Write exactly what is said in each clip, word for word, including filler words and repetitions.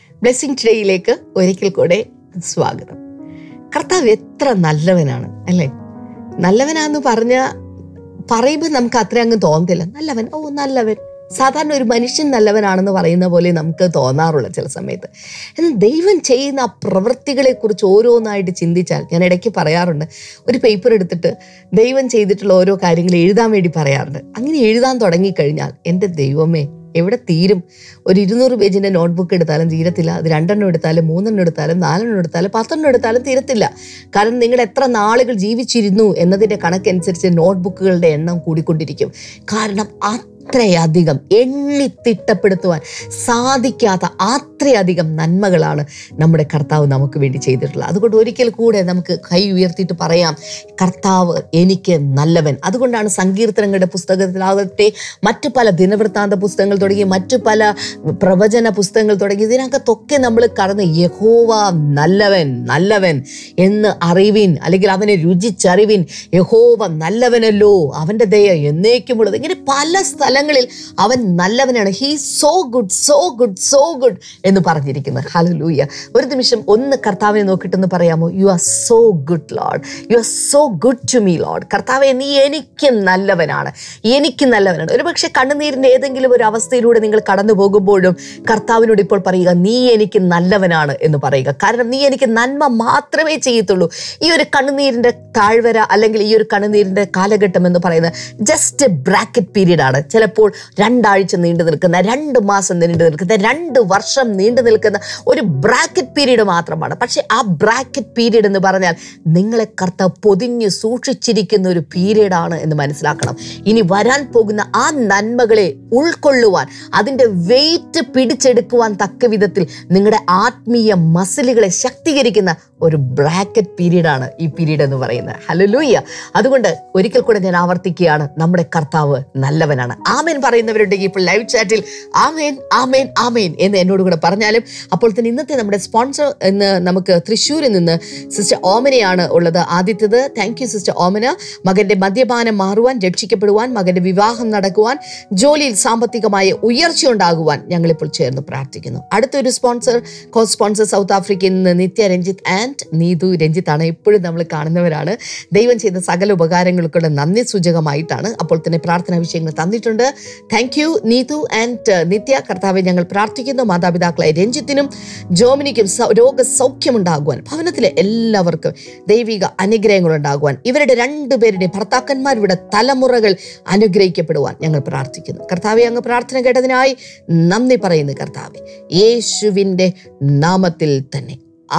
Blessing ടുഡേയിലേക്ക് ഒരിക്കൽ കൂടെ സ്വാഗതം. കർത്താവ് എത്ര നല്ലവനാണ് അല്ലേ? നല്ലവനാന്ന് പറഞ്ഞ പറയുമ്പോൾ നമുക്ക് അത്ര അങ്ങ് തോന്നത്തില്ല. നല്ലവൻ, ഓ നല്ലവൻ, സാധാരണ ഒരു മനുഷ്യൻ നല്ലവനാണെന്ന് പറയുന്ന പോലെ നമുക്ക് തോന്നാറുള്ള ചില സമയത്ത്. എന്നാൽ ദൈവം ചെയ്യുന്ന ആ പ്രവൃത്തികളെ കുറിച്ച് ഓരോന്നായിട്ട് ചിന്തിച്ചാൽ, ഞാൻ ഇടയ്ക്ക് പറയാറുണ്ട്, ഒരു പേപ്പർ എടുത്തിട്ട് ദൈവം ചെയ്തിട്ടുള്ള ഓരോ കാര്യങ്ങൾ എഴുതാൻ വേണ്ടി പറയാറുണ്ട്. അങ്ങനെ എഴുതാൻ തുടങ്ങിക്കഴിഞ്ഞാൽ എൻ്റെ ദൈവമേ എവിടെ തീരും? ഒരു ഇരുന്നൂറ് പേജിൻ്റെ നോട്ട്ബുക്ക് എടുത്താലും തീരത്തില്ല. അത് രണ്ടെണ്ണം എടുത്താലും മൂന്നെണ്ണം എടുത്താലും നാലെണ്ണം എടുത്താലും പത്തെണ്ണം എടുത്താലും തീരത്തില്ല. കാരണം നിങ്ങൾ എത്ര നാളുകൾ ജീവിച്ചിരുന്നു എന്നതിൻ്റെ കണക്കനുസരിച്ച് നോട്ട്ബുക്കുകളുടെ എണ്ണം കൂടിക്കൊണ്ടിരിക്കും. കാരണം അത്രയധികം എണ്ണി തിട്ടപ്പെടുത്തുവാൻ സാധിക്കാത്ത അത്രയധികം നന്മകളാണ് നമ്മുടെ കർത്താവ് നമുക്ക് വേണ്ടി ചെയ്തിട്ടുള്ളത്. അതുകൊണ്ട് ഒരിക്കൽ കൂടെ നമുക്ക് കൈ ഉയർത്തിയിട്ട് പറയാം, കർത്താവ് എനിക്ക് നല്ലവൻ. അതുകൊണ്ടാണ് സങ്കീർത്തനങ്ങളുടെ പുസ്തകത്തിലാകട്ടെ, മറ്റു പല ദിനവൃത്താന്ത പുസ്തകങ്ങൾ തുടങ്ങി മറ്റു പല പ്രവചന പുസ്തകങ്ങൾ തുടങ്ങി ഇതിനകത്തൊക്കെ നമ്മൾ കടന്ന് യഹോവ നല്ലവൻ നല്ലവൻ എന്ന് അറിവിൻ, അല്ലെങ്കിൽ അവനെ രുചിച്ചറിവിൻ, യഹോവ നല്ലവനല്ലോ, അവൻ്റെ ദയ എന്നേക്കുമുള്ളത്, ഇങ്ങനെ പല സ്ഥലങ്ങളിൽ അവൻ നല്ലവനാണ്. He so good so good so good എന്ന് പറഞ്ഞിരിക്കുന്നത്. ഹല്ലേലൂയ. ഒരു നിമിഷം ഒന്ന് കർത്താവിനെ നോക്കിയിട്ടെന്ന് പറയാമോ? You are so good Lord, you are so good to me Lord. കർത്താവെ നീ എനിക്ക് നല്ലവനാണ്, എനിക്ക് നല്ലവനാണ്. ഒരു പക്ഷേ കണ്ണുനീരിൻ്റെ ഏതെങ്കിലും ഒരു അവസ്ഥയിലൂടെ നിങ്ങൾ കടന്നു പോകുമ്പോഴും കർത്താവിനോട് ഇപ്പോൾ പറയുക, നീ എനിക്ക് നല്ലവനാണ് എന്ന് പറയുക. കാരണം നീ എനിക്ക് നന്മ മാത്രമേ ചെയ്യത്തുള്ളൂ. ഈ ഒരു കണ്ണുനീരിൻ്റെ താഴ്വര അല്ലെങ്കിൽ ഈ ഒരു കണ്ണുനീരിൻ്റെ കാലഘട്ടം എന്ന് പറയുന്നത് ജസ്റ്റ് ബ്രാക്കറ്റ് പീരീഡ് ആണ്. ചിലപ്പോൾ രണ്ടാഴ്ച നീണ്ടു നിൽക്കുന്ന, രണ്ട് മാസം നീണ്ടു നിൽക്കുന്ന, രണ്ട് വർഷം നീണ്ടു നിൽക്കുന്ന ഒരു ബ്രാക്കറ്റ് പീരീഡ് മാത്രമാണ്. പക്ഷെ ആ ബ്രാക്കറ്റ് പീരീഡ് എന്ന് പറഞ്ഞാൽ നിങ്ങളെ കർത്താവ് പൊതിഞ്ഞ് സൂക്ഷിച്ചിരിക്കുന്ന ഒരു പീരീഡാണ് എന്ന് മനസ്സിലാക്കണം. ഇനി വരാൻ പോകുന്ന ആ നന്മകളെ ഉൾക്കൊള്ളുവാൻ, അതിൻ്റെ വെയിറ്റ് പിടിച്ചെടുക്കുവാൻ തക്ക വിധത്തിൽ നിങ്ങളുടെ ആത്മീയ മസിലുകളെ ശക്തീകരിക്കുന്ന ഒരു ബ്രാക്കറ്റ് പീരീഡാണ് ഈ പീരീഡ് എന്ന് പറയുന്നത്. ഹല്ലേലൂയ. അതുകൊണ്ട് ഒരിക്കൽ കൂടെ ഞാൻ ആവർത്തിക്കുകയാണ്, നമ്മുടെ കർത്താവ് നല്ലവനാണ്. ആമേൻ പറയുന്നവരുണ്ടെങ്കിൽ ഇപ്പോൾ ലൈവ് ചാറ്റിൽ ആമേൻ ആമേൻ ആമേൻ എന്ന് എന്നോട് കൂടെ പറഞ്ഞാലും. അപ്പോൾ തന്നെ ഇന്നത്തെ നമ്മുടെ സ്പോൺസർ എന്ന് നമുക്ക് തൃശ്ശൂരിൽ നിന്ന് സിസ്റ്റർ ഓമനയാണ് ഉള്ളത്. ആദ്യത്തേത് താങ്ക് യു സിസ്റ്റർ ഓമന. മകൻ്റെ മദ്യപാനം മാറുവാൻ, രക്ഷിക്കപ്പെടുവാൻ, മകൻ്റെ വിവാഹം നടക്കുവാൻ, ജോലിയിൽ സാമ്പത്തികമായ ഉയർച്ച ഉണ്ടാകുവാൻ ഞങ്ങളിപ്പോൾ ചേർന്ന് പ്രാർത്ഥിക്കുന്നു. അടുത്തൊരു സ്പോൺസർ, കോ സ്പോൺസർ സൗത്ത് ആഫ്രിക്കയിൽ നിന്ന് നിത്യ രഞ്ജിത്ത് ആൻഡ് നീതു രഞ്ജിത്താണ്. എപ്പോഴും നമ്മൾ കാണുന്നവരാണ്. ദൈവം ചെയ്ത സകല ഉപകാരങ്ങൾക്കുള്ള നന്ദി സൂചകമായിട്ടാണ് അപ്പോൾ തന്നെ പ്രാർത്ഥനാ വിഷയങ്ങൾ തന്നിട്ടുണ്ട്. Thank you Neethu and Nithya. കർത്താവെ ഞങ്ങൾ പ്രാർത്ഥിക്കുന്നു, മാതാപിതാക്കളായ രഞ്ജിത്തിനും ജോമിനിക്കും രോഗസൗഖ്യമുണ്ടാകുവാൻ, ഭവനത്തിലെ എല്ലാവർക്കും ദൈവിക അനുഗ്രഹങ്ങൾ ഉണ്ടാകുവാൻ, ഇവരുടെ രണ്ടുപേരുടെ ഭർത്താക്കന്മാരുടെ തലമുറകൾ അനുഗ്രഹിക്കപ്പെടുവാൻ ഞങ്ങൾ പ്രാർത്ഥിക്കുന്നു. കർത്താവെ അങ്ങ് പ്രാർത്ഥന കേട്ടതിനായി നന്ദി പറയുന്നു. കർത്താവെ യേശുവിൻ്റെ നാമത്തിൽ തന്നെ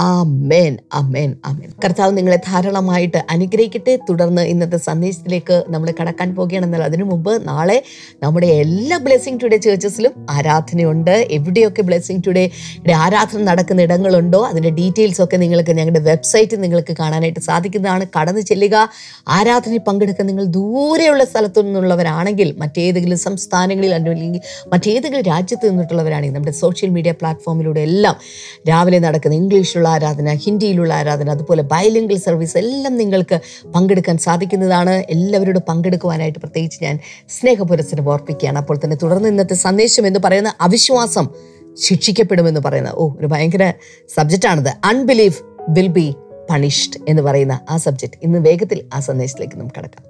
ആമേൻ ആമേൻ ആമേൻ. കർത്താവ് നിങ്ങളെ ധാരാളമായിട്ട് അനുഗ്രഹിക്കട്ടെ. തുടർന്ന് ഇന്നത്തെ സന്ദേശത്തിലേക്ക് നമ്മൾ കടക്കാൻ പോകുകയാണെന്നാൽ അതിനു മുമ്പ് നാളെ നമ്മുടെ എല്ലാ ബ്ലെസ്സിംഗ് ടുഡേ ചേർച്ചസിലും ആരാധനയുണ്ട്. എവിടെയൊക്കെ ബ്ലെസ്സിംഗ് ടുഡേയുടെ ആരാധന നടക്കുന്ന ഇടങ്ങളുണ്ടോ അതിൻ്റെ ഡീറ്റെയിൽസ് ഒക്കെ നിങ്ങൾക്ക് ഞങ്ങളുടെ വെബ്സൈറ്റിൽ നിങ്ങൾക്ക് കാണാനായിട്ട് സാധിക്കുന്നതാണ്. കടന്നു ചെല്ലുക. ആരാധനയിൽ പങ്കെടുക്കാൻ നിങ്ങൾ ദൂരെയുള്ള സ്ഥലത്തു നിന്നുള്ളവരാണെങ്കിൽ, മറ്റേതെങ്കിലും സംസ്ഥാനങ്ങളിൽ അല്ലെങ്കിൽ മറ്റേതെങ്കിലും രാജ്യത്ത് നിന്നിട്ടുള്ളവരാണെങ്കിൽ നമ്മുടെ സോഷ്യൽ മീഡിയ പ്ലാറ്റ്ഫോമിലൂടെ എല്ലാം രാവിലെ നടക്കുന്ന ഇംഗ്ലീഷിലുള്ള ആരാധന, ഹിന്ദിയിലുള്ള ആരാധന, അതുപോലെ ബൈലിംഗൽ സർവീസ് എല്ലാം നിങ്ങൾക്ക് പങ്കെടുക്കാൻ സാധിക്കുന്നതാണ്. എല്ലാവരോടും പങ്കെടുക്കുവാനായിട്ട് പ്രത്യേകിച്ച് ഞാൻ സ്നേഹപുരസ്സരം ഓർപ്പിക്കുകയാണ്. അപ്പോൾ തന്നെ തുടർന്ന് ഇന്നത്തെ സന്ദേശം എന്ന് പറയുന്ന അവിശ്വാസം ശിക്ഷിക്കപ്പെടുമെന്ന് പറയുന്ന ഓ ഒരു ഭയങ്കര സബ്ജക്റ്റാണിത്. അൺബിലീഫ് വിൽ ബി പണിഷ്ഡ് എന്ന് പറയുന്ന ആ സബ്ജക്റ്റ്. ഇന്ന് വേഗത്തിൽ ആ സന്ദേശത്തിലേക്ക് നമുക്ക് കടക്കാം.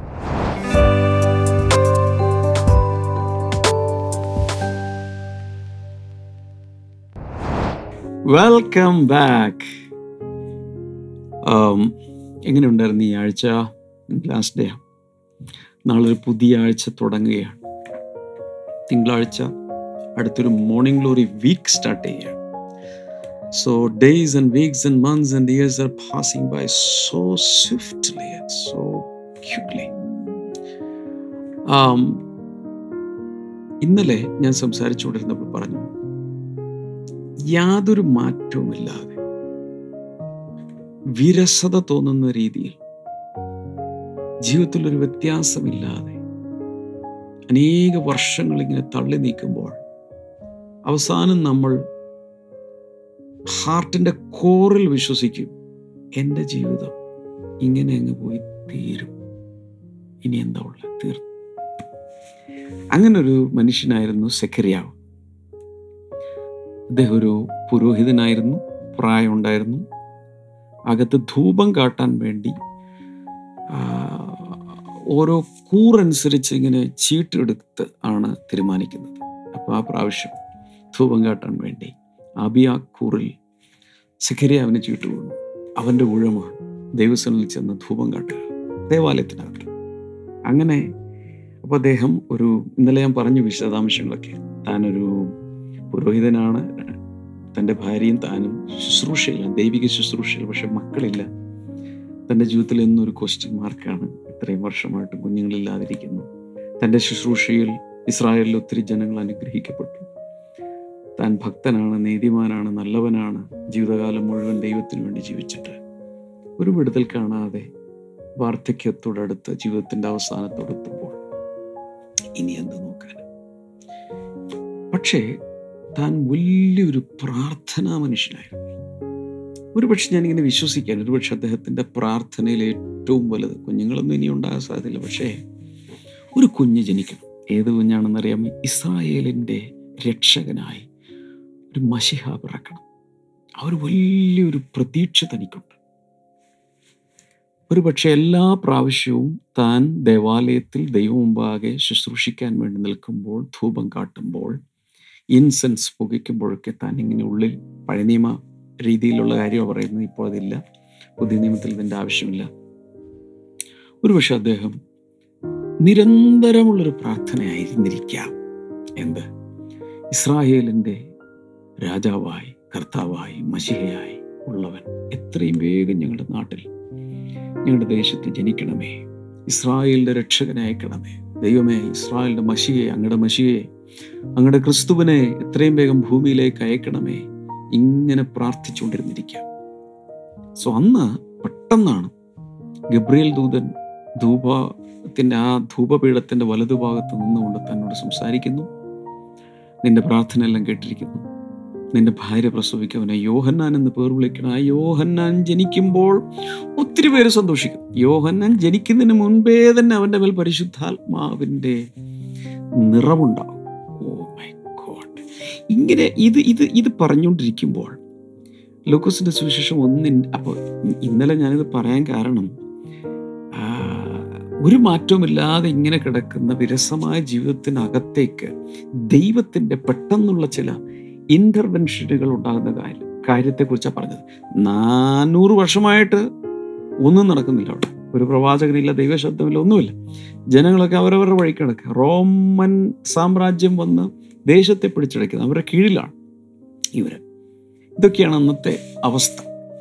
Welcome back. എങ്ങനെ ഉണ്ടായിരുന്നു ഈ ആഴ്ച? Last day. നാളൊരു പുതിയ ആഴ്ച തുടങ്ങുകയാണ്. തിങ്കളാഴ്ച അടുത്തൊരു മോർണിംഗ് ഗ്ലോറി വീക്ക് സ്റ്റാർട്ട് ചെയ്യുകയാണ്. So days and weeks and months and years are passing by so swiftly and so quickly. ഇന്നലെ ഞാൻ സംസാരിച്ചുകൊണ്ടിരുന്നപ്പോൾ പറഞ്ഞു, യാതൊരു മാറ്റവുമില്ലാതെ വിരസത തോന്നുന്ന രീതിയിൽ, ജീവിതത്തിൽ ഒരു വ്യത്യാസമില്ലാതെ അനേക വർഷങ്ങൾ ഇങ്ങനെ തള്ളി നീക്കുമ്പോൾ അവസാനം നമ്മൾ ഹാർട്ടിൻ്റെ കോറിൽ വിശ്വസിക്കും, എൻ്റെ ജീവിതം ഇങ്ങനെ അങ്ങ് പോയി തീരും, ഇനി എന്താ ഉള്ള തീർന്നു. അങ്ങനൊരു മനുഷ്യനായിരുന്നു സെഖര്യാവ്. അദ്ദേഹം ഒരു പുരോഹിതനായിരുന്നു, പ്രായമുണ്ടായിരുന്നു. അകത്ത് ധൂപം കാട്ടാൻ വേണ്ടി ഓരോ കൂറനുസരിച്ച് ഇങ്ങനെ ചീട്ടെടുത്ത് ആണ് തീരുമാനിക്കുന്നത്. അപ്പോൾ ആ പ്രാവശ്യം ധൂപം കാട്ടാൻ വേണ്ടി അബിയാ കൂറിൽ സെഖര്യാവിന് ചീട്ട് വീണു. അവൻ്റെ ഊഴമാണ് ദൈവസന്നിധിയിൽ ചെന്ന് ധൂപം കാട്ടുക ദേവാലയത്തിനകത്ത്. അങ്ങനെ അപ്പോൾ അദ്ദേഹം ഒരു, ഇന്നലെ ഞാൻ പറഞ്ഞു വിശദാംശങ്ങളൊക്കെ, താനൊരു പുരോഹിതനാണ്, തൻ്റെ ഭാര്യയും താനും ശുശ്രൂഷയില്ല, ദൈവിക ശുശ്രൂഷയിൽ, പക്ഷെ മക്കളില്ല. തൻ്റെ ജീവിതത്തിൽ എന്നൊരു ക്വസ്റ്റ്യൻ മാർക്കാണ്. ഇത്രയും വർഷമായിട്ട് കുഞ്ഞുങ്ങളില്ലാതിരിക്കുന്നു. തൻ്റെ ശുശ്രൂഷയിൽ ഇസ്രായേലിൽ ഒത്തിരി ജനങ്ങൾ അനുഗ്രഹിക്കപ്പെട്ടു. താൻ ഭക്തനാണ്, നീതിമാനാണ്, നല്ലവനാണ്, ജീവിതകാലം മുഴുവൻ ദൈവത്തിന് വേണ്ടി ജീവിച്ചിട്ട് ഒരു വിടുതൽ കാണാതെ വാർദ്ധക്യത്തോടടുത്ത് ജീവിതത്തിൻ്റെ അവസാനത്തോടെത്തുമ്പോൾ ഇനി എന്ത് നോക്കാൻ? പക്ഷേ താൻ വലിയൊരു പ്രാർത്ഥനാ മനുഷ്യനായിരുന്നു. ഒരുപക്ഷെ ഞാനിങ്ങനെ വിശ്വസിക്കാൻ, ഒരുപക്ഷെ അദ്ദേഹത്തിൻ്റെ പ്രാർത്ഥനയിൽ ഏറ്റവും വലുത്, കുഞ്ഞുങ്ങളൊന്നും ഇനി ഉണ്ടാകാൻ സാധ്യതയില്ല, പക്ഷേ ഒരു കുഞ്ഞ് ജനിക്കണം. ഏത് കുഞ്ഞാണെന്നറിയാമോ? ഇസ്രായേലിൻ്റെ രക്ഷകനായി ഒരു മശിഹ പിറക്കണം. ആ ഒരു വലിയൊരു പ്രതീക്ഷ തനിക്കുണ്ട്. ഒരു പക്ഷെ എല്ലാ പ്രാവശ്യവും താൻ ദേവാലയത്തിൽ ദൈവം മുമ്പാകെ ശുശ്രൂഷിക്കാൻ വേണ്ടി നിൽക്കുമ്പോൾ, ധൂപം കാട്ടുമ്പോൾ, ഇൻസെൻസ് പുകയ്ക്കുമ്പോഴൊക്കെ താൻ ഇങ്ങനെ ഉള്ളിൽ, പഴയ നിയമ രീതിയിലുള്ള കാര്യമാണ് പറയുന്നത്, ഇപ്പോൾ അതില്ല, പുതിയ നിയമത്തിൽ ഇതിൻ്റെ ആവശ്യമില്ല. ഒരുപക്ഷെ അദ്ദേഹം നിരന്തരമുള്ളൊരു പ്രാർത്ഥനയായിരുന്നിരിക്കാം. എന്ത്? ഇസ്രായേലിൻ്റെ രാജാവായി, കർത്താവായി, മശിഹയായി ഉള്ളവൻ എത്രയും വേഗം ഞങ്ങളുടെ നാട്ടിൽ, ഞങ്ങളുടെ ദേശത്ത് ജനിക്കണമേ. ഇസ്രായേലിൻ്റെ രക്ഷകനെ അയക്കണമേ. ദൈവമേ, ഇസ്രായേലിൻ്റെ മശിഹയെ, അങ്ങയുടെ മശിഹയെ, അങ്ങയുടെ ക്രിസ്തുവിനെ എത്രയും വേഗം ഭൂമിയിലേക്ക് അയക്കണമേ. ഇങ്ങനെ പ്രാർത്ഥിച്ചുകൊണ്ടിരുന്നിരിക്കാം. സോ അന്ന് പെട്ടെന്നാണ് ഗബ്രിയേൽ ദൂതൻ ധൂപത്തിൻ്റെ ആ ധൂപപീഠത്തിൻ്റെ വലതുഭാഗത്ത് നിന്നുകൊണ്ട് തന്നോട് സംസാരിക്കുന്നു. നിന്റെ പ്രാർത്ഥന എല്ലാം കേട്ടിരിക്കുന്നു. നിന്റെ ഭാര്യ പ്രസവിക്കവനെ യോഹന്നാൻ എന്ന് പേർ വിളിക്കണം. ആ യോഹന്നാൻ ജനിക്കുമ്പോൾ ഒത്തിരി പേര് സന്തോഷിക്കും. യോഹന്നാൻ ജനിക്കുന്നതിന് മുൻപേ തന്നെ അവൻ്റെ മേൽ പരിശുദ്ധാത്മാവിൻ്റെ നിറവുണ്ടാവും. ഓ മൈ ഗോഡ്. ഇങ്ങനെ ഇത് ഇത് ഇത് പറഞ്ഞുകൊണ്ടിരിക്കുമ്പോൾ ലൂക്കോസിന്റെ സുവിശേഷം ഒന്നിൻ, അപ്പോൾ ഇന്നലെ ഞാനിത് പറയാൻ കാരണം, ഒരു മാറ്റവുമില്ലാതെ ഇങ്ങനെ കിടക്കുന്ന വിരസമായ ജീവിതത്തിനകത്തേക്ക് ദൈവത്തിൻ്റെ പെട്ടെന്നുള്ള ചില ഇന്റർവെൻഷനുകൾ ഉണ്ടാകുന്ന കാര്യം കാര്യത്തെക്കുറിച്ചാണ് പറഞ്ഞത്. നാനൂറ് വർഷമായിട്ട് ഒന്നും നടക്കുന്നില്ല അവിടെ. ഒരു പ്രവാചകനില്ല, ദൈവശബ്ദമില്ല, ഒന്നുമില്ല. ജനങ്ങളൊക്കെ അവരവരുടെ വഴി കിടക്കുക. റോമൻ സാമ്രാജ്യം വന്ന് ദേശത്തെ പിടിച്ചടയ്ക്കുന്നത് അവരുടെ കീഴിലാണ് ഇവര്. ഇതൊക്കെയാണ് അന്നത്തെ അവസ്ഥ.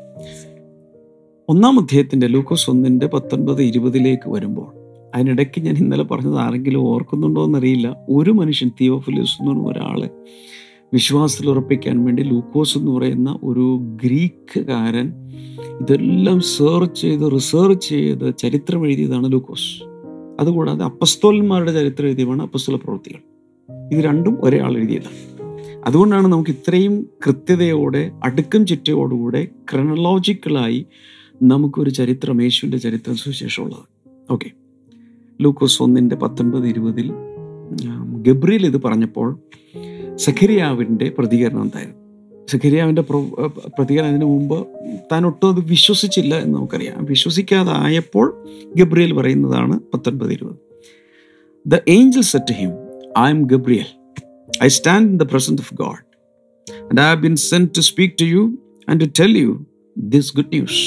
ഒന്നാം അധ്യായത്തിൻ്റെ ലൂക്കോസ് ഒന്നിൻ്റെ പത്തൊൻപത് ഇരുപതിലേക്ക് വരുമ്പോൾ, അതിനിടയ്ക്ക് ഞാൻ ഇന്നലെ പറഞ്ഞത് ആരെങ്കിലും ഓർക്കുന്നുണ്ടോ എന്നറിയില്ല, ഒരു മനുഷ്യൻ, തിയോഫിലോസ് എന്ന് പറഞ്ഞ ഒരാളെ വിശ്വാസത്തിൽ ഉറപ്പിക്കാൻ വേണ്ടി ലൂക്കോസ് എന്ന് പറയുന്ന ഒരു ഗ്രീക്കുകാരൻ ഇതെല്ലാം സെർച്ച് ചെയ്ത് റിസർച്ച് ചെയ്ത് ചരിത്രം എഴുതിയതാണ് ലൂക്കോസ്. അതുകൂടാതെ അപ്പസ്തോലന്മാരുടെ ചരിത്രം എഴുതിയതാണ് അപ്പസ്തോല പ്രവൃത്തികൾ. ഇത് രണ്ടും ഒരേ ആൾ എഴുതിയതാണ്. അതുകൊണ്ടാണ് നമുക്ക് ഇത്രയും കൃത്യതയോടെ, അടുക്കും ചിട്ടയോടുകൂടെ, ക്രനോളജിക്കലായി നമുക്കൊരു ചരിത്രം, യേശുവിൻ്റെ ചരിത്രം സുവിശേഷമുള്ളത്. ഓക്കെ, ലൂക്കോസ് ഒന്നിൻ്റെ പത്തൊൻപത് ഇരുപതിൽ ഗബ്രിയേൽ ഇത് പറഞ്ഞപ്പോൾ സെഖര്യാവിൻ്റെ പ്രതികരണം എന്തായിരുന്നു? സെഖര്യാവിൻ്റെ പ്രതികരണം അതിനു മുമ്പ് താൻ ഒട്ടും അത് വിശ്വസിച്ചില്ല എന്ന് നമുക്കറിയാം. വിശ്വസിക്കാതായപ്പോൾ ഗബ്രിയേൽ പറയുന്നതാണ് പത്തൊൻപത് ഇരുപത്. The angel said to him, I am Gabriel. I stand in the presence of God, and I have been sent to speak to you and to tell you this good news.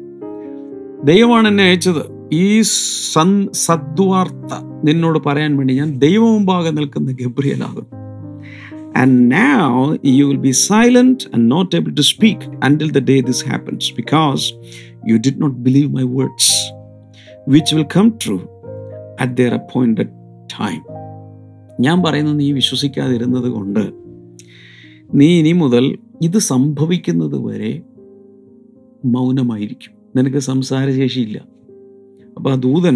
ദൈവമാണ് എന്നെ അയച്ചത്. ഈ സദ്വാർത്ത നിന്നോട് പറയാൻ വേണ്ടി ഞാൻ ദൈവം മുമ്പാകെ നിൽക്കുന്ന ഗബ്രിയേലാകും. And now you will be silent and not able to speak until the day this happens, because you did not believe my words, which will come true at their appointed time. ഞാൻ പറയുന്നത് നീ വിശ്വസിക്കാതിരുന്നത് കൊണ്ട് നീ ഇനി മുതൽ ഇത് സംഭവിക്കുന്നത് വരെ മൗനമായിരിക്കും. നിനക്ക് സംസാരശേഷിയില്ല. അപ്പോൾ ആ ദൂതൻ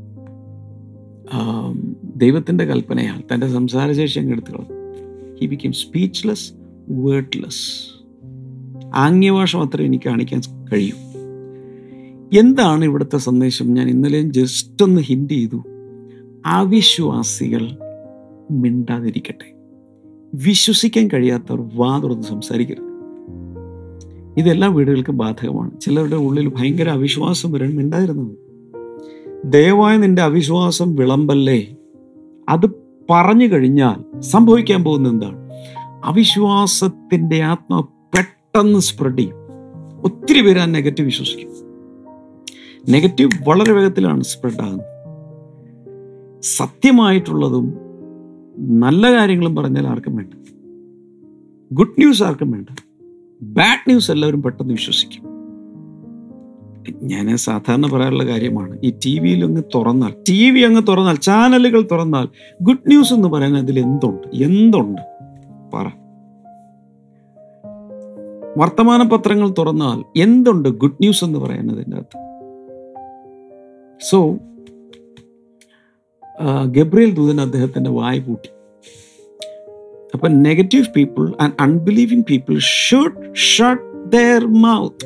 ദൈവത്തിൻ്റെ കൽപ്പനയാൽ തൻ്റെ സംസാരശേഷി അങ്ങ് എടുത്തു കളഞ്ഞു. He became speechless, wordless. ആംഗ്യഭാഷ മാത്രമേ എനിക്ക് കാണിക്കാൻ കഴിയൂ. എന്താണ് ഇവിടുത്തെ സന്ദേശം? ഞാൻ ഇന്നലെയും ജസ്റ്റ് ഒന്ന് ഹിൻഡ് ചെയ്തു. അവിശ്വാസികൾ മിണ്ടാതിരിക്കട്ടെ. വിശ്വസിക്കാൻ കഴിയാത്തവർ വാ തുറന്ന് സംസാരിക്കരുത്. ഇതെല്ലാ വീടുകൾക്കും ബാധകമാണ്. ചിലരുടെ ഉള്ളിൽ ഭയങ്കര അവിശ്വാസം വരാൻ മിണ്ടായിരുന്നത്. ദയവായി നിന്റെ അവിശ്വാസം വിളമ്പല്ലേ. അത് പറഞ്ഞു കഴിഞ്ഞാൽ സംഭവിക്കാൻ പോകുന്ന എന്താണ്? അവിശ്വാസത്തിന്റെ ആത്മാ പെട്ടെന്ന് സ്പ്രെഡ് ചെയ്യും. ഒത്തിരി പേര് ആ നെഗറ്റീവ് വിശ്വസിക്കും. നെഗറ്റീവ് വളരെ വേഗത്തിലാണ് സ്പ്രെഡ് ആകുന്നത്. സത്യമായിട്ടുള്ളതും നല്ല കാര്യങ്ങളും പറഞ്ഞാൽ ആർക്കും വേണ്ട. ഗുഡ് ന്യൂസ് ആർക്കും വേണ്ട. ബാഡ് ന്യൂസ് എല്ലാവരും പെട്ടെന്ന് വിശ്വസിക്കും. ഞാൻ സാധാരണ പറയാറുള്ള കാര്യമാണ്, ഈ ടി വിയിൽ അങ്ങ് തുറന്നാൽ ടി വി അങ്ങ് തുറന്നാൽ ചാനലുകൾ തുറന്നാൽ ഗുഡ് ന്യൂസ് എന്ന് പറയാൻ അതിൽ എന്തുണ്ട്? എന്തുണ്ട് പറ. വർത്തമാന പത്രങ്ങൾ തുറന്നാൽ എന്തുണ്ട് ഗുഡ് ന്യൂസ് എന്ന് പറയാൻ അതിൻ്റെ അകത്ത്? സോ ഗബ്രിയേൽ ദൂതൻ അദ്ദേഹത്തിന്റെ വായ പൂട്ടി. അപ്പൊ negative people and unbelieving people should shut their mouth.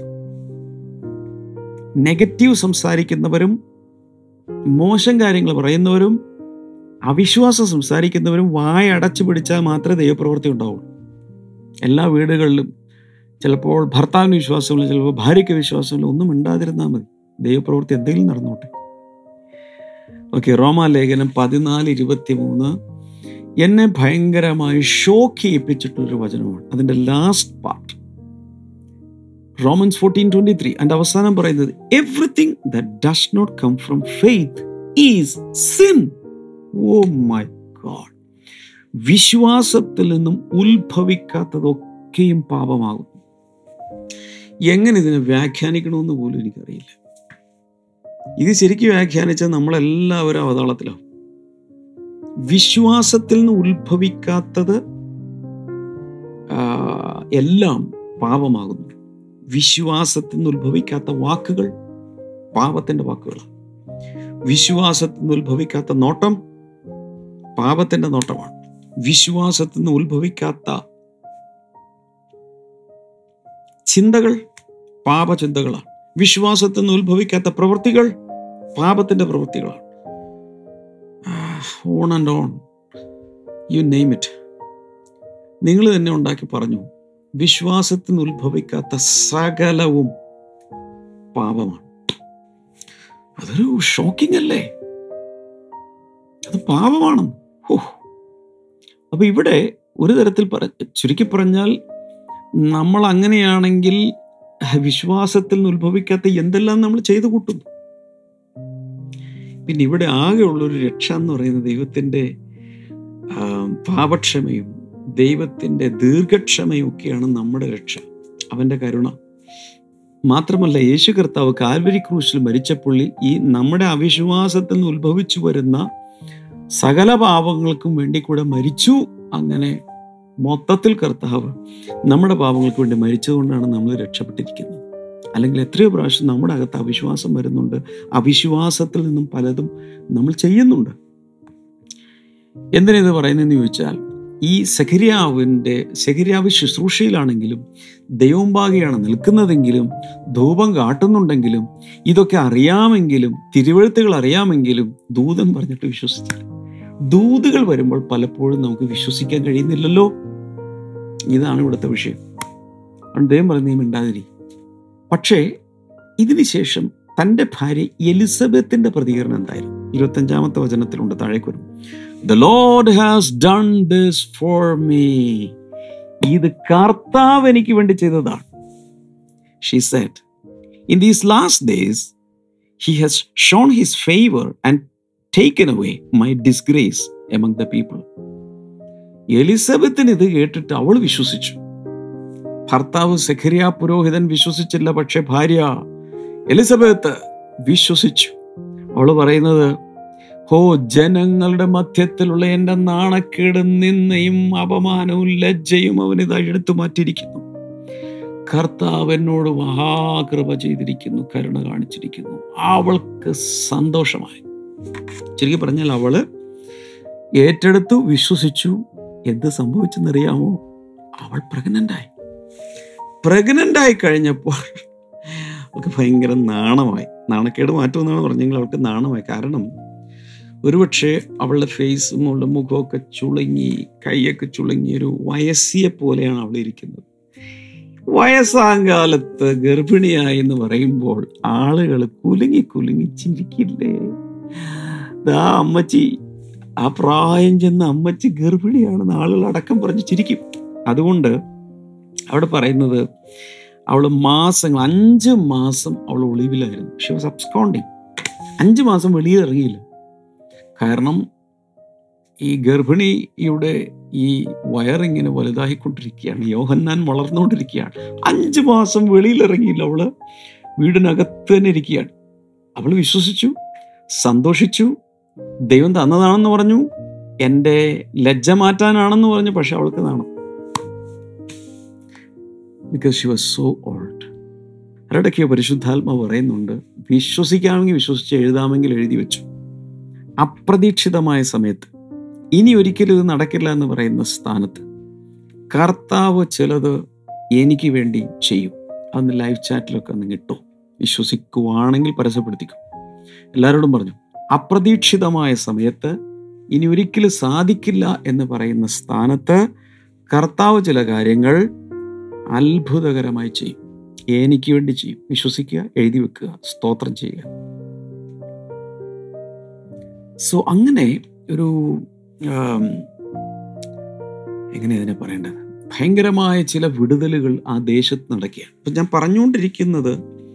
Negative സംസാരിക്കുന്നവരും മോശം കാര്യങ്ങൾ പറയുന്നവരും അവിശ്വാസം സംസാരിക്കുന്നവരും വായ അടച്ചു പിടിച്ചാൽ മാത്രമേ ദൈവപ്രവൃത്തി ഉണ്ടാവുള്ളൂ. എല്ലാ വീടുകളിലും ചിലപ്പോൾ ഭർത്താവിന് വിശ്വാസമില്ല, ചിലപ്പോൾ ഭാര്യയ്ക്ക് വിശ്വാസമില്ല, ഒന്നും മിണ്ടാതിരുന്നാൽ മതി, ദൈവപ്രവൃത്തി എന്തെങ്കിലും നടന്നോട്ടെ. ഓക്കെ, റോമാലേഖനം പതിനാല് ഇരുപത്തി മൂന്ന് എന്നെ ഭയങ്കരമായി ഷോക്ക് ചെയ്യിപ്പിച്ചിട്ടുള്ളൊരു വചനമാണ്. അതിൻ്റെ last part Romans fourteen twenty three അതിൻ്റെ അവസാനം പറയുന്നത്, everything that does not come from faith is sin. Oh my God. വിശ്വാസത്തിൽ നിന്നും ഉത്ഭവിക്കാത്തതൊക്കെയും പാപമാകുന്നു. എങ്ങനെ ഇതിനെ വ്യാഖ്യാനിക്കണമെന്ന് പോലും എനിക്കറിയില്ല. ഇത് ശരിക്കും വ്യാഖ്യാനിച്ചാൽ നമ്മളെല്ലാവരും അവതാളത്തിലാവും. വിശ്വാസത്തിൽ നിന്ന് ഉത്ഭവിക്കാത്തത് എല്ലാം പാപമാകുന്നു. വിശ്വാസത്തിൽ നിന്ന് ഉത്ഭവിക്കാത്ത വാക്കുകൾ പാപത്തിന്റെ വാക്കുകളാണ്. വിശ്വാസത്തിൽ നിന്ന് ഉത്ഭവിക്കാത്ത നോട്ടം പാപത്തിന്റെ നോട്ടമാണ്. വിശ്വാസത്തിൽ നിന്ന് ഉത്ഭവിക്കാത്ത ചിന്തകൾ പാപചിന്തകളാണ്. വിശ്വാസത്തിൽ നിന്ന് ഉത്ഭവിക്കാത്ത പ്രവൃത്തികൾ പാപത്തിന്റെ പ്രവൃത്തികളാണ്. On and on, you name it. നിങ്ങൾ തന്നെ ഉണ്ടാക്കി പറഞ്ഞു, വിശ്വാസത്തിൽ നിന്ന് ഉത്ഭവിക്കാത്ത സകലവും പാപമാണ്. അതൊരു ഷോക്കിംഗ് അല്ലേ? അത് പാപമാണ്. ഓ, അപ്പൊ ഇവിടെ ഒരു തരത്തിൽ പറ ചുരുക്കി പറഞ്ഞാൽ നമ്മൾ അങ്ങനെയാണെങ്കിൽ വിശ്വാസത്തിൽ നിന്ന് ഉത്ഭവിക്കാത്ത എന്തെല്ലാം നമ്മൾ ചെയ്തു കൂട്ടുന്നു. പിന്നെ ഇവിടെ ആകെയുള്ളൊരു രക്ഷ എന്ന് പറയുന്നത് ദൈവത്തിൻ്റെ പാപക്ഷമയും ദൈവത്തിൻ്റെ ദീർഘക്ഷമയും ഒക്കെയാണ് നമ്മുടെ രക്ഷ, അവൻ്റെ കരുണ. മാത്രമല്ല, യേശു കർത്താവ് കാൽവരി ക്രൂശിൽ മരിച്ചപ്പോൾ ഈ നമ്മുടെ അവിശ്വാസത്തിൽ നിന്ന് ഉത്ഭവിച്ചു വരുന്ന സകല പാപങ്ങൾക്കും വേണ്ടി കൂടെ മരിച്ചു. അങ്ങനെ മൊത്തത്തിൽ കർത്താവ് നമ്മുടെ പാപങ്ങൾക്ക് വേണ്ടി മരിച്ചതുകൊണ്ടാണ് നമ്മൾ രക്ഷപ്പെട്ടിരിക്കുന്നത്. അല്ലെങ്കിൽ എത്രയോ പ്രാവശ്യം നമ്മുടെ അകത്ത് അവിശ്വാസം വരുന്നുണ്ട്. അവിശ്വാസത്തിൽ നിന്നും പലതും നമ്മൾ ചെയ്യുന്നുണ്ട്. എന്തിനിത് പറയുന്നതെന്ന് ചോദിച്ചാൽ, ഈ സെഖര്യാവിൻ്റെ സെഖര്യാവ് ശുശ്രൂഷയിലാണെങ്കിലും ദൈവമുമ്പാകെയാണ് നിൽക്കുന്നതെങ്കിലും ധൂപം കാട്ടുന്നുണ്ടെങ്കിലും ഇതൊക്കെ അറിയാമെങ്കിലും തിരുവെഴുത്തുകൾ അറിയാമെങ്കിലും ദൂതൻ പറഞ്ഞിട്ട് വിശ്വസിച്ചില്ല. ദൂതുകൾ വരുമ്പോൾ പലപ്പോഴും നമുക്ക് വിശ്വസിക്കാൻ കഴിയുന്നില്ലല്ലോ. ഇതാണ് ഇവിടുത്തെ വിഷയം. ദൈവം പറഞ്ഞു, നീ മിണ്ടാതിരി. പക്ഷേ ഇതിന് ശേഷം തൻ്റെ ഭാര്യ എലിസബത്തിന്റെ പ്രതികരണം എന്തായാലും ഇരുപത്തഞ്ചാമത്തെ വചനത്തിലുണ്ട്. താഴേക്ക് വരും, The Lord has done this for me. ഇത് കർത്താവ് എനിക്ക് വേണ്ടി ചെയ്തതാണ്. She said, in these last days he has shown his favor and taken away my disgrace among the people. എലിസബത്തിന് ഇത് കേട്ടിട്ട് അവൾ വിശ്വസിച്ചു. ഭർത്താവ് സെഖര്യാ പുരോഹിതൻ വിശ്വസിച്ചില്ല, പക്ഷെ ഭാര്യ എലിസബത്ത് വിശ്വസിച്ചു. അവള് പറയുന്നത്, ഹോ, ജനങ്ങളുടെ മധ്യത്തിലുള്ള എൻ്റെ നാണക്കേട് നിന്നയും അപമാനവും ലജ്ജയും അവനിതാ എടുത്തു മാറ്റിയിരിക്കുന്നു. കർത്താവ് എന്നോട് മഹാകൃപ ചെയ്തിരിക്കുന്നു, കരുണ കാണിച്ചിരിക്കുന്നു. അവൾക്ക് സന്തോഷമായി. ശരിക്കും പറഞ്ഞാൽ അവള് ഏറ്റെടുത്തു, വിശ്വസിച്ചു. എന്ത് സംഭവിച്ചെന്നറിയാമോ? അവൾ പ്രഗ്നൻ്റായി. പ്രഗ്നൻ്റായി കഴിഞ്ഞപ്പോൾ അവൾക്ക് ഭയങ്കര നാണമായി. നാണക്കേട് മാറ്റുമെന്നാണ് പറഞ്ഞെങ്കിൽ അവൾക്ക് നാണമായി. കാരണം ഒരുപക്ഷെ അവളുടെ ഫേസും അവളുടെ മുഖമൊക്കെ ചുളുങ്ങി, കൈയൊക്കെ ചുളുങ്ങി, ഒരു വയസ്സിയെ പോലെയാണ് അവൾ ഇരിക്കുന്നത്. വയസ്സാം കാലത്ത് ഗർഭിണിയായി എന്ന് പറയുമ്പോൾ ആളുകൾ കുലുങ്ങി കുലുങ്ങി ചിരിക്കില്ലേ? ദാ അമ്മച്ചി, ആ പ്രായം ചെന്ന അമ്മച്ചി ഗർഭിണിയാണെന്ന് ആളുകൾ അടക്കം പറഞ്ഞ് ചിരിക്കും. അതുകൊണ്ട് അവിടെ പറയുന്നത് അവൾ മാസങ്ങൾ, അഞ്ച് മാസം അവൾ ഒളിവിലായിരുന്നു. She was absconding. അഞ്ച് മാസം വെളിയിൽ ഇറങ്ങിയില്ല. കാരണം ഈ ഗർഭിണിയുടെ ഈ വയറിങ്ങനെ വലുതായിക്കൊണ്ടിരിക്കുകയാണ്, യോഹന്നാൻ വളർന്നുകൊണ്ടിരിക്കുകയാണ്. അഞ്ച് മാസം വെളിയിലിറങ്ങിയില്ല. അവള് വീടിനകത്ത് തന്നെ ഇരിക്കുകയാണ്. അവൾ വിശ്വസിച്ചു, സന്തോഷിച്ചു, ദൈവം തന്നതാണെന്ന് പറഞ്ഞു, എൻ്റെ ലജ്ജ മാറ്റാനാണെന്ന് പറഞ്ഞു. പക്ഷെ അവൾക്ക് നാണം. Because she was so old. ഒരിടയ്ക്ക് പരിശുദ്ധാത്മാവ് പറയുന്നുണ്ട്, വിശ്വസിക്കാമെങ്കിൽ വിശ്വസിച്ച്, എഴുതാമെങ്കിൽ എഴുതി വെച്ചു. അപ്രതീക്ഷിതമായ സമയത്ത്, ഇനി ഒരിക്കലും ഇത് നടക്കില്ല എന്ന് പറയുന്ന സ്ഥാനത്ത് കർത്താവ് ചിലത് എനിക്ക് വേണ്ടി ചെയ്യും. അന്ന് ലൈവ് ചാറ്റിലൊക്കെ ഒന്ന് ഇട്ടോ, വിശ്വസിക്കുവാണെങ്കിൽ പരസ്യപ്പെടുത്തിക്കും. എല്ലാവരോടും പറഞ്ഞു, അപ്രതീക്ഷിതമായ സമയത്ത്, ഇനി ഒരിക്കലും സാധിക്കില്ല എന്ന് പറയുന്ന സ്ഥാനത്ത് കർത്താവ് ചില കാര്യങ്ങൾ അത്ഭുതകരമായി ചെയ്യും. എനിക്ക് വേണ്ടി ചെയ്യും. വിശ്വസിക്കുക, എഴുതി വെക്കുക, സ്തോത്രം ചെയ്യുക. സോ അങ്ങനെ ഒരു എങ്ങനെ ഇതിനെ പറയേണ്ടത്, ഭയങ്കരമായ ചില വിടുതലുകൾ ആ ദേശത്ത് നടക്കുകയാണ്. അപ്പം ഞാൻ പറഞ്ഞുകൊണ്ടിരിക്കുന്നത്,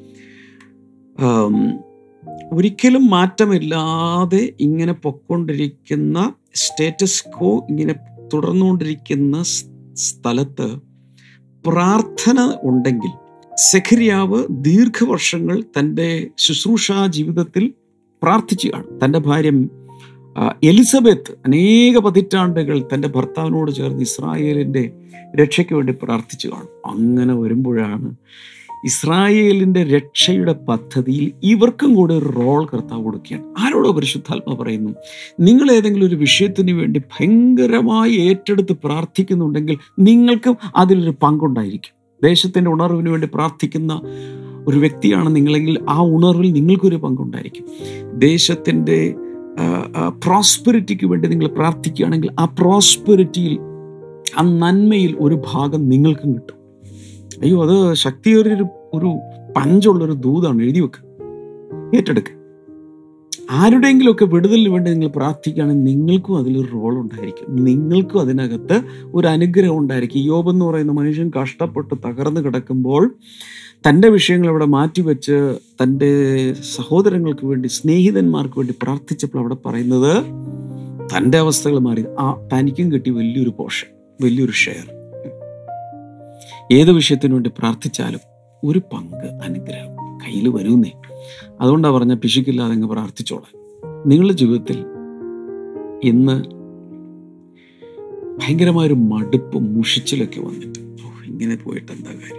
ഒരിക്കലും മാറ്റമില്ലാതെ ഇങ്ങനെ പൊക്കൊണ്ടിരിക്കുന്ന സ്റ്റേറ്റസ് കോ ഇങ്ങനെ തുടർന്നുകൊണ്ടിരിക്കുന്ന സ്ഥലത്ത് പ്രാർത്ഥന ഉണ്ടെങ്കിൽ, സെഖര്യാവ് ദീർഘവർഷങ്ങൾ തൻ്റെ ശുശ്രൂഷാ ജീവിതത്തിൽ പ്രാർത്ഥിച്ചു കാണും. തൻ്റെ ഭാര്യ എലിസബത്ത് അനേക പതിറ്റാണ്ടുകൾ തൻ്റെ ഭർത്താവിനോട് ചേർന്ന് ഇസ്രായേലിൻ്റെ രക്ഷയ്ക്ക് വേണ്ടി പ്രാർത്ഥിച്ചു കാണും. അങ്ങനെ വരുമ്പോഴാണ് ഇസ്രായേലിൻ്റെ രക്ഷയുടെ പദ്ധതിയിൽ ഇവർക്കും കൂടെ ഒരു റോൾ കർത്താവ് കൊടുക്കുകയാണ്. ആരോടോ പരിശുദ്ധാത്മ പറയുന്നു, നിങ്ങൾ ഏതെങ്കിലും ഒരു വിഷയത്തിന് വേണ്ടി ഭയങ്കരമായി ഏറ്റെടുത്ത് പ്രാർത്ഥിക്കുന്നുണ്ടെങ്കിൽ നിങ്ങൾക്കും അതിലൊരു പങ്കുണ്ടായിരിക്കും. ദേശത്തിൻ്റെ ഉണർവിന് വേണ്ടി പ്രാർത്ഥിക്കുന്ന ഒരു വ്യക്തിയാണ് നിങ്ങളെങ്കിൽ ആ ഉണർവിൽ നിങ്ങൾക്കൊരു പങ്കുണ്ടായിരിക്കും. ദേശത്തിൻ്റെ പ്രോസ്പെരിറ്റിക്ക് വേണ്ടി നിങ്ങൾ പ്രാർത്ഥിക്കുകയാണെങ്കിൽ ആ പ്രോസ്പെരിറ്റിയിൽ, ആ നന്മയിൽ ഒരു ഭാഗം നിങ്ങൾക്കും കിട്ടും. അയ്യോ, അത് ശക്തിയേറിയൊരു ഒരു പഞ്ചുള്ളൊരു ദൂതാണ്. എഴുതി വെക്കുക, ഏറ്റെടുക്കുക. ആരുടെയെങ്കിലുമൊക്കെ വിടുതലിന് വേണ്ടി നിങ്ങൾ പ്രാർത്ഥിക്കുകയാണെങ്കിൽ നിങ്ങൾക്കും അതിലൊരു റോൾ ഉണ്ടായിരിക്കും. നിങ്ങൾക്കും അതിനകത്ത് ഒരു അനുഗ്രഹം ഉണ്ടായിരിക്കും. യോബ് എന്ന് പറയുന്ന മനുഷ്യൻ കഷ്ടപ്പെട്ട് തകർന്നു കിടക്കുമ്പോൾ തൻ്റെ വിഷയങ്ങൾ അവിടെ മാറ്റിവെച്ച് തൻ്റെ സഹോദരങ്ങൾക്ക് വേണ്ടി, സ്നേഹിതന്മാർക്ക് വേണ്ടി പ്രാർത്ഥിച്ചപ്പോൾ അവിടെ പറയുന്നത് തൻ്റെ അവസ്ഥകൾ മാറി. ആ തനിക്കും കിട്ടി വലിയൊരു പോർഷൻ, വലിയൊരു ഷെയർ. ഏത് വിഷയത്തിനു വേണ്ടി പ്രാർത്ഥിച്ചാലും ഒരു പങ്ക് അനുഗ്രഹം കയ്യിൽ വരുന്നേ. അതുകൊണ്ടാണ് പറഞ്ഞ പിശുക്കില്ലാതെ അങ്ങ് പ്രാർത്ഥിച്ചോളാം. നിങ്ങളുടെ ജീവിതത്തിൽ ഇന്ന് ഭയങ്കരമായൊരു മടുപ്പും മുഷിച്ചിലൊക്കെ വന്നിട്ട് ഇങ്ങനെ പോയിട്ട് എന്താ കാര്യം?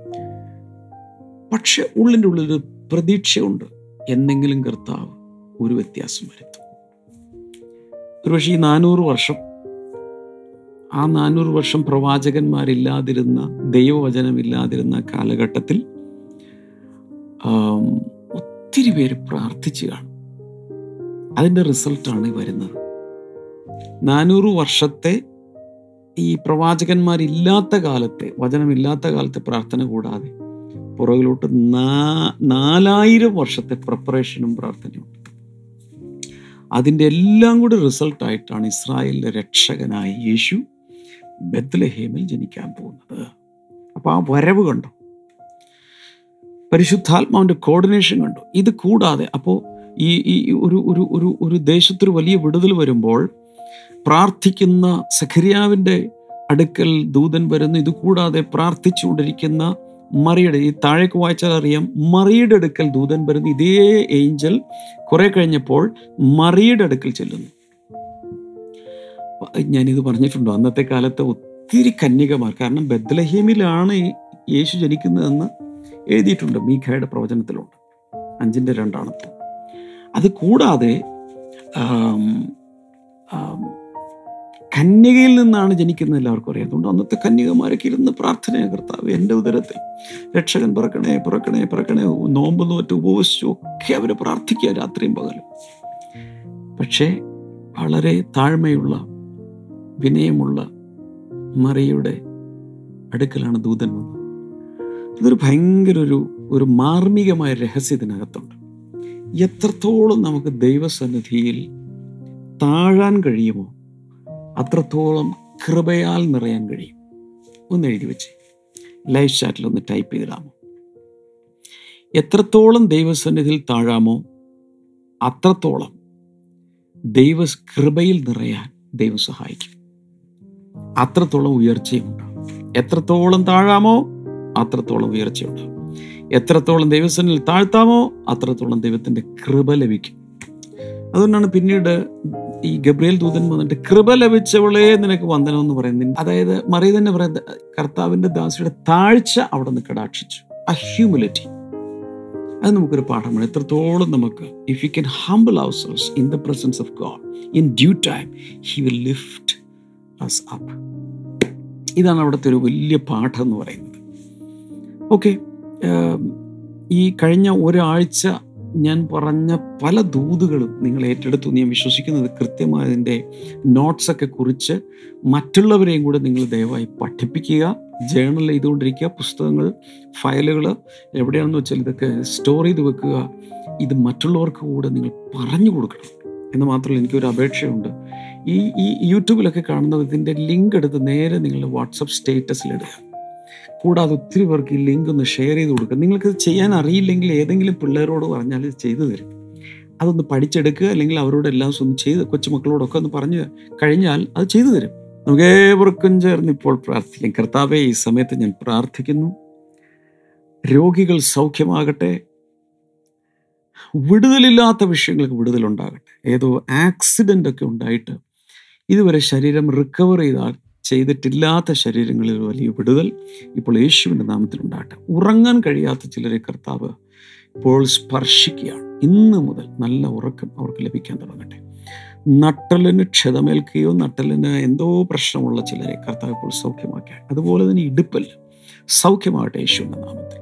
പക്ഷെ ഉള്ളിൻ്റെ ഉള്ളിലൊരു പ്രതീക്ഷയുണ്ട്, എന്നെങ്കിലും കർത്താവ് ഒരു വ്യത്യാസം വരുത്തും. ഒരുപക്ഷെ ഈ നാനൂറ് വർഷം, ആ നാനൂറ് വർഷം പ്രവാചകന്മാരില്ലാതിരുന്ന, ദൈവവചനമില്ലാതിരുന്ന കാലഘട്ടത്തിൽ ഒത്തിരി പേര് പ്രാർത്ഥിച്ചു കാണും. അതിൻ്റെ റിസൾട്ടാണ് വരുന്നത്. നാനൂറ് വർഷത്തെ ഈ പ്രവാചകന്മാരില്ലാത്ത കാലത്തെ, വചനമില്ലാത്ത കാലത്തെ പ്രാർത്ഥന കൂടാതെ പുറകിലോട്ട് നാ നാലായിരം വർഷത്തെ പ്രിപ്പറേഷനും പ്രാർത്ഥനയും. അതിൻ്റെ എല്ലാം കൂടി റിസൾട്ടായിട്ടാണ് ഇസ്രായേലിൻ്റെ രക്ഷകനായ യേശു ബെത്ലഹേമിൽ ജനിക്കാൻ പോകുന്നത്. അപ്പോൾ ആ വരവ് കണ്ടോ, പരിശുദ്ധാത്മാവിൻ്റെ കോർഡിനേഷൻ കണ്ടു. ഇത് കൂടാതെ അപ്പോൾ ഈ ഈ ഒരു ഒരു ഒരു ഒരു ദേശത്തൊരു വലിയ വിടുതൽ വരുമ്പോൾ പ്രാർത്ഥിക്കുന്ന സെഖര്യാവിൻ്റെ അടുക്കൽ ദൂതൻ വരുന്നു. ഇത് കൂടാതെ പ്രാർത്ഥിച്ചുകൊണ്ടിരിക്കുന്ന മറിയുടെ, ഈ താഴേക്ക് വായിച്ചാൽ അറിയാം, മറിയുടെ അടുക്കൽ ദൂതൻ വരുന്നു. ഇതേ ഏഞ്ചൽ കുറെ കഴിഞ്ഞപ്പോൾ മറിയുടെ അടുക്കൽ ചെല്ലുന്നു. ഞാനിത് പറഞ്ഞിട്ടുണ്ടോ, അന്നത്തെ കാലത്ത് ഒത്തിരി കന്യകമാർ, കാരണം ബെത്ലഹേമിലാണ് യേശു ജനിക്കുന്നതെന്ന് എഴുതിയിട്ടുണ്ട്, മീഖയുടെ പ്രവചനത്തിലുണ്ട്, അഞ്ചിൻ്റെ രണ്ടാണ്. അത് കൂടാതെ കന്യകയിൽ നിന്നാണ് ജനിക്കുന്നത് എല്ലാവർക്കും അറിയാം. അതുകൊണ്ട് അന്നത്തെ കന്യകമാരൊക്കെ ഇരുന്ന് പ്രാർത്ഥനയെ, കർത്താവ് എൻ്റെ ഉദരത്തിൽ രക്ഷകൻ പിറക്കണേ പിറക്കണേ പിറക്കണേ, നോമ്പ് നോറ്റ് ഉപവസിച്ചു ഒക്കെ അവർ പ്രാർത്ഥിക്കുക രാത്രിയും പകലും. പക്ഷേ വളരെ താഴ്മയുള്ള വിനയമുള്ള മറിയയുടെ അടുക്കലാണ് ദൂതൻ വന്നത്. അതൊരു ഭയങ്കര ഒരു ഒരു മാർമികമായ രഹസ്യം ഇതിനകത്തുണ്ട്. എത്രത്തോളം നമുക്ക് ദൈവസന്നിധിയിൽ താഴാൻ കഴിയുമോ അത്രത്തോളം കൃപയാൽ നിറയാൻ കഴിയും. ഒന്ന് എഴുതി വെച്ച് ലൈവ് ചാറ്റിൽ ഒന്ന് ടൈപ്പ് ചെയ്തിടാമോ? എത്രത്തോളം ദൈവസന്നിധിയിൽ താഴാമോ അത്രത്തോളം ദൈവ കൃപയിൽ നിറയാൻ ദൈവം സഹായിക്കും. അത്രത്തോളം ഉയർച്ചയുണ്ട്. എത്രത്തോളം താഴാമോ അത്രത്തോളം ഉയർച്ചയുണ്ട്. എത്രത്തോളം ദൈവസന്നിധിയിൽ താഴ്ത്താമോ അത്രത്തോളം ദൈവത്തിന്റെ കൃപ ലഭിക്കും. അതുകൊണ്ടാണ് പിന്നീട് ഈ ഗബ്രിയേൽ ദൂതൻ വന്നിട്ട് കൃപ ലഭിച്ചവളെ നിനക്ക് വന്ദനം എന്ന് പറയുന്നത്. അതായത് മറിയ തന്നെ പറയുന്നത് കർത്താവിന്റെ ദാസിയുടെ താഴ്ച അവിടെ നിന്ന് കടാക്ഷിച്ചു. ആ ഹ്യൂമിലിറ്റി, അത് നമുക്കൊരു പാഠമാണ്. എത്രത്തോളം നമുക്ക് if you can humble ourselves in the presence of God, in due time he will lift us up. ഇതാണ് അവിടുത്തെ ഒരു വലിയ പാഠം എന്ന് പറയുന്നത്. ഓക്കെ, ഈ കഴിഞ്ഞ ഒരാഴ്ച ഞാൻ പറഞ്ഞ പല ദൂതുകളും നിങ്ങൾ ഏറ്റെടുത്തു ഞാൻ വിശ്വസിക്കുന്നത്. കൃത്യമായതിൻ്റെ നോട്ട്സൊക്കെ കുറിച്ച് മറ്റുള്ളവരെയും കൂടെ നിങ്ങൾ ദയവായി പഠിപ്പിക്കുക, ജേർണൽ ചെയ്തുകൊണ്ടിരിക്കുക. പുസ്തകങ്ങൾ, ഫയലുകൾ എവിടെയാണെന്ന് വെച്ചാൽ ഇതൊക്കെ സ്റ്റോർ ചെയ്ത് വെക്കുക. ഇത് മറ്റുള്ളവർക്ക് കൂടെ നിങ്ങൾ പറഞ്ഞു കൊടുക്കണം എന്ന് മാത്രമല്ല, എനിക്കൊരു അപേക്ഷയുണ്ട്. ഈ ഈ യൂട്യൂബിലൊക്കെ കാണുന്ന ഇതിൻ്റെ ലിങ്ക് എടുത്ത് നേരെ നിങ്ങളുടെ വാട്സപ്പ് സ്റ്റേറ്റസിലിടുക. കൂടാതെ ഒത്തിരി പേർക്ക് ഈ ലിങ്ക് ഒന്ന് ഷെയർ ചെയ്ത് കൊടുക്കുക. നിങ്ങൾക്കിത് ചെയ്യാൻ അറിയില്ലെങ്കിൽ ഏതെങ്കിലും പിള്ളേരോട് പറഞ്ഞാൽ ഇത് ചെയ്തു തരും. അതൊന്ന് പഠിച്ചെടുക്കുക, അല്ലെങ്കിൽ അവരോട് എല്ലാം ഒന്ന് ചെയ്ത് കൊച്ചുമക്കളോടൊക്കെ ഒന്ന് പറഞ്ഞു കഴിഞ്ഞാൽ അത് ചെയ്തു തരും. നമുക്ക് ഏവർക്കും ചേർന്ന് ഇപ്പോൾ പ്രാർത്ഥിക്കാം. കർത്താവേ, ഈ സമയത്ത് ഞാൻ പ്രാർത്ഥിക്കുന്നു, രോഗികൾ സൗഖ്യമാകട്ടെ, വിടുതലില്ലാത്ത വിഷയങ്ങൾക്ക് വിടുതലുണ്ടാകട്ടെ. ഏതോ ആക്സിഡൻ്റ് ഒക്കെ ഉണ്ടായിട്ട് ഇതുവരെ ശരീരം റിക്കവർ ചെയ്താൽ ചെയ്തിട്ടില്ലാത്ത ശരീരങ്ങളിൽ വലിയ വിടുതൽ ഇപ്പോൾ യേശുവിൻ്റെ നാമത്തിലുണ്ടാകട്ടെ. ഉറങ്ങാൻ കഴിയാത്ത ചിലരെ കർത്താവ് ഇപ്പോൾ സ്പർശിക്കുകയാണ്. ഇന്ന് മുതൽ നല്ല ഉറക്കം അവർക്ക് ലഭിക്കാൻ തുടങ്ങട്ടെ. നട്ടലിന് ക്ഷതമേൽക്കുകയോ നട്ടലിന് എന്തോ പ്രശ്നമുള്ള ചിലരെ കർത്താവ് ഇപ്പോൾ സൗഖ്യമാക്കുക. അതുപോലെ തന്നെ ഇടുപ്പിൽ സൗഖ്യമാകട്ടെ യേശുവിൻ്റെ നാമത്തിൽ.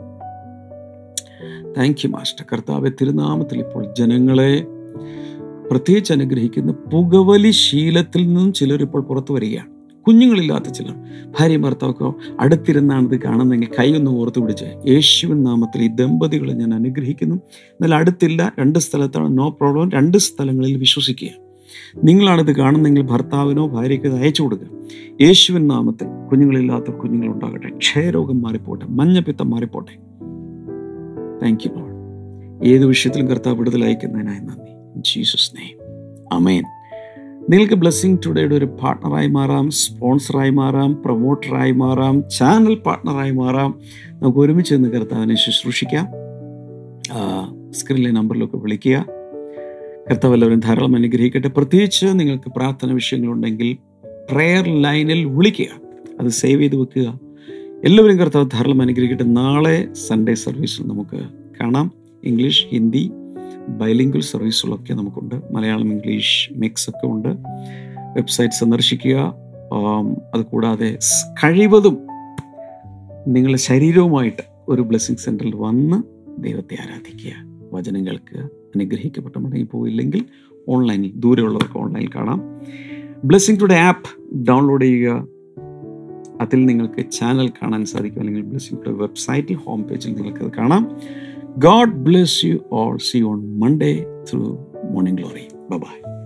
Thank you master. കർത്താവെ, തിരുനാമത്തിൽ ഇപ്പോൾ ജനങ്ങളെ പ്രത്യേകിച്ച് അനുഗ്രഹിക്കുന്ന പുകവലി ശീലത്തിൽ നിന്നും ചിലരിപ്പോൾ പുറത്തു വരികയാണ്. കുഞ്ഞുങ്ങളില്ലാത്ത ചിലർ, ഭാര്യ ഭർത്താവൊക്കെ അടുത്തിരുന്നാണ് ഇത് കാണുന്നതെങ്കിൽ കൈയൊന്ന് ഓർത്ത് പിടിച്ച് യേശുവിൻ നാമത്തിൽ ഈ ദമ്പതികളെ ഞാൻ അനുഗ്രഹിക്കുന്നു. എന്നാൽ അടുത്തില്ല, രണ്ട് സ്ഥലത്താണ്, നോ പ്രോബ്ലം. രണ്ട് സ്ഥലങ്ങളിൽ വിശ്വസിക്കുക. നിങ്ങളാണിത് കാണുന്നെങ്കിൽ ഭർത്താവിനോ ഭാര്യയ്ക്കോ ഇത് അയച്ചു കൊടുക്കുക. യേശുവിൻ നാമത്തിൽ കുഞ്ഞുങ്ങളില്ലാത്ത കുഞ്ഞുങ്ങളുണ്ടാകട്ടെ. ക്ഷയരോഗം മാറിപ്പോട്ടെ, മഞ്ഞപ്പിത്തം മാറിപ്പോട്ടെ. Thank you Lord. ഏത് വിഷയത്തിലും കർത്താവ് വിടുതൽ അയക്കുന്നതിനായി നന്ദി. ഇൻ ജീസസ് നെയിം, ആമേൻ. നിങ്ങൾക്ക് ബ്ലെസ്സിംഗ് ടുഡേയുടെ ഒരു പാർട്ണറായി മാറാം, സ്പോൺസറായി മാറാം, പ്രൊമോട്ടറായി മാറാം, ചാനൽ പാർട്ണറായി മാറാം. നമുക്ക് ഒരുമിച്ച് നിന്ന് കർത്താവിനെ ശുശ്രൂഷിക്കാം. സ്ക്രീനിലെ നമ്പറിലൊക്കെ വിളിക്കുക. കർത്താവ് എല്ലാവരും ധാരാളം അനുഗ്രഹിക്കട്ടെ. പ്രത്യേകിച്ച് നിങ്ങൾക്ക് പ്രാർത്ഥന വിഷയങ്ങളുണ്ടെങ്കിൽ പ്രെയർ ലൈനിൽ വിളിക്കുക, അത് സേവ് ചെയ്ത് വെക്കുക. എല്ലാവരും കർത്താവ് ധാരാളം അനുഗ്രഹിക്കട്ടെ. നാളെ സൺഡേ സർവീസിൽ നമുക്ക് കാണാം. ഇംഗ്ലീഷ്, ഹിന്ദി ബൈലിംഗ്വൽ സർവീസുകളൊക്കെ നമുക്കുണ്ട്. മലയാളം ഇംഗ്ലീഷ് മിക്സ് ഒക്കെ ഉണ്ട്. വെബ്സൈറ്റ് സന്ദർശിക്കുക. അതുകൂടാതെ കഴിവതും നിങ്ങളുടെ ശരീരവുമായിട്ട് ഒരു ബ്ലെസ്സിങ് സെൻറ്ററിൽ വന്ന് ദൈവത്തെ ആരാധിക്കുക, വചനം കേൾക്കുക. അനുഗ്രഹിക്കപ്പെട്ട മടങ്ങി പോയില്ലെങ്കിൽ ഓൺലൈനിൽ, ദൂരെയുള്ളവർക്ക് ഓൺലൈനിൽ കാണാം. ബ്ലെസ്സിംഗ് ടുഡേ ആപ്പ് ഡൗൺലോഡ് ചെയ്യുക. അതിൽ നിങ്ങൾക്ക് ചാനൽ കാണാൻ സാധിക്കും, അല്ലെങ്കിൽ ബ്ലെസ്സിംഗ് ടുഡേ വെബ്സൈറ്റിൽ ഹോം പേജിൽ നിങ്ങൾക്കത് കാണാം. God bless you all. See you on Monday through Morning Glory. Bye-bye.